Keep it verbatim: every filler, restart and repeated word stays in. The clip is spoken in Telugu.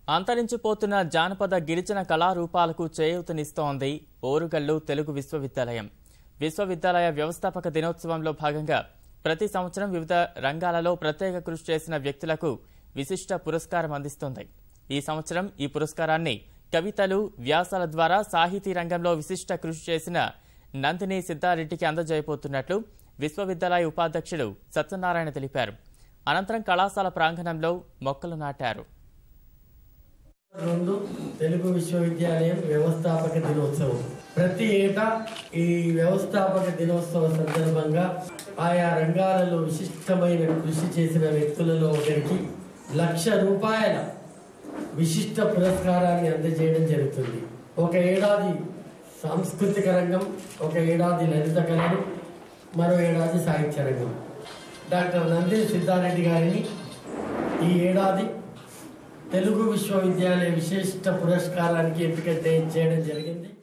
అంతరించిపోతున్న జానపద గిరిజన కళారూపాలకు చేయూతనిస్తోంది ఓరుగల్లు తెలుగు విశ్వవిద్యాలయం. విశ్వవిద్యాలయ వ్యవస్థాపక దినోత్సవంలో భాగంగా ప్రతి సంవత్సరం వివిధ రంగాలలో ప్రత్యేక కృషి చేసిన వ్యక్తులకు విశిష్ట పురస్కారం అందిస్తోంది. ఈ సంవత్సరం ఈ పురస్కారాన్ని కవితలు, వ్యాసాల ద్వారా సాహితీ రంగంలో విశిష్ట కృషి చేసిన నందిని సిద్ధారెడ్డికి అందజేయబోతున్నట్లు విశ్వవిద్యాలయ ఉపాధ్యక్షుడు సత్యనారాయణ తెలిపారు. అనంతరం కళాశాల ప్రాంగణంలో మొక్కలు నాటారు. రెండు తెలుగు విశ్వవిద్యాలయం వ్యవస్థాపక దినోత్సవం. ప్రతి ఏటా ఈ వ్యవస్థాపక దినోత్సవ సందర్భంగా ఆయా రంగాలలో విశిష్టమైన కృషి చేసిన వ్యక్తులలో ఒకరికి లక్ష రూపాయల విశిష్ట పురస్కారాన్ని అందజేయడం జరుగుతుంది. ఒక ఏడాది సాంస్కృతిక రంగం, ఒక ఏడాది లలిత కళలు, మరో ఏడాది సాహిత్య రంగం. డాక్టర్ నందిని సిద్ధారెడ్డి గారిని ఈ ఏడాది తెలుగు విశ్వవిద్యాలయ విశిష్ట పురస్కారానికి ఎంపిక చేయడం జరిగింది.